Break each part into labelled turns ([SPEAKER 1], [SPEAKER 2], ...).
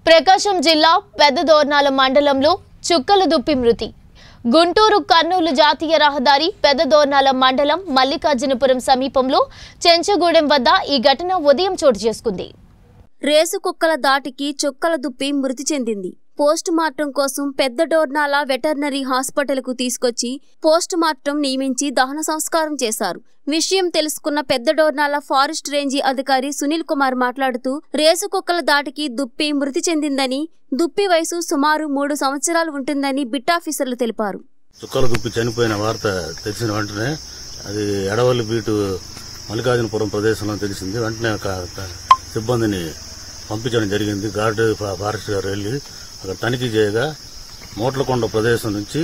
[SPEAKER 1] ప్రకాశం జిల్లా పెద్దదోర్నాల మండలంలో చుక్కల దుప్పి మృతి. గుంటూరు కర్నూలు జాతీయ రహదారి పెద్దదోర్నాల మండలం మల్లికార్జునపురం సమీపంలో చెంచగూడెం వద్ద ఈ ఘటన ఉదయం చోటు చేసుకుంది.
[SPEAKER 2] రేసు కుక్కల దాటికి చుక్కల దుప్పి మృతి చెందింది. పోస్ట్ మార్టం కోసం పెద్దడోర్నాల వెటర్నరీ హాస్పిటల్కు తీసుకొచ్చి పోస్ట్ మార్టం నియమించి దహన సంస్కారం చేశారు. విషయం తెలుసుకున్న పెద్దడోర్నాల ఫారెస్ట్ రేంజీ అధికారి సునీల్ కుమార్ మాట్లాడుతూ రేసు కుక్కల దాటికి దుప్పి మృతి చెందిందని, దుప్పి వయసు సుమారు 3 సంవత్సరాలు ఉంటుందని బిట్ ఆఫీసర్లు తెలిపారు.
[SPEAKER 3] చుక్కల దుప్పి చనిపోయిన వార్త తెలిసిన వెంటనే అది ఎడవల్లి బీటు మల్లికార్జునపురం ప్రదేశంలో తెలిసింది. వెంటనే సిబ్బందిని పంపించడం జరిగింది. గార్డు ఫారెస్ట్ గారు వెళ్లి అక్కడ తనిఖీ చేయగా మోట్లకొండ ప్రదేశం నుంచి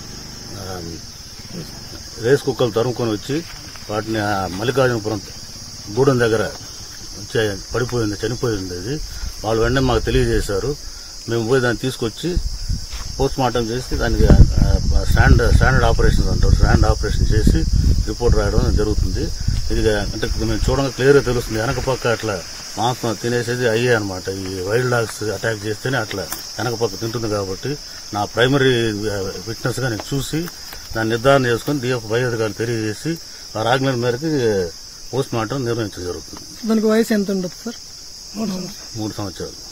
[SPEAKER 3] రేసు కుక్కలు తరుముకొని వచ్చి వాటిని మల్లికార్జునపురం గూడెం దగ్గర పడిపోయింది, చనిపోయింది. అది వాళ్ళు వెంటనే మాకు తెలియజేశారు. మేము పోయి దాన్ని తీసుకొచ్చి పోస్ట్ మార్టం చేసి దానికి స్టాండర్డ్ ఆపరేషన్ అంటారు, స్టాండ్ ఆపరేషన్ చేసి రిపోర్ట్ రాయడం జరుగుతుంది. ఇది అంటే మేము చూడగా క్లియర్గా తెలుస్తుంది. వెనక పక్క అట్లా మాంసం తినేసేది అయ్యే అనమాట. ఈ వైల్డ్ డాగ్స్ అటాక్ చేస్తేనే అట్లా వెనక పక్క తింటుంది. కాబట్టి నా ప్రైమరీ విట్నెస్ గా నేను చూసి దాన్ని నిర్ధారణ చేసుకుని డిఎఫ్ పై అధికారులు తెలియజేసి ఆ ఆజ్ఞల మేరకు పోస్ట్ మార్టం నిర్వహించడం జరుగుతుంది.
[SPEAKER 4] దానికి వయసు ఎంత ఉండదు సార్?
[SPEAKER 3] 3 సంవత్సరాలు.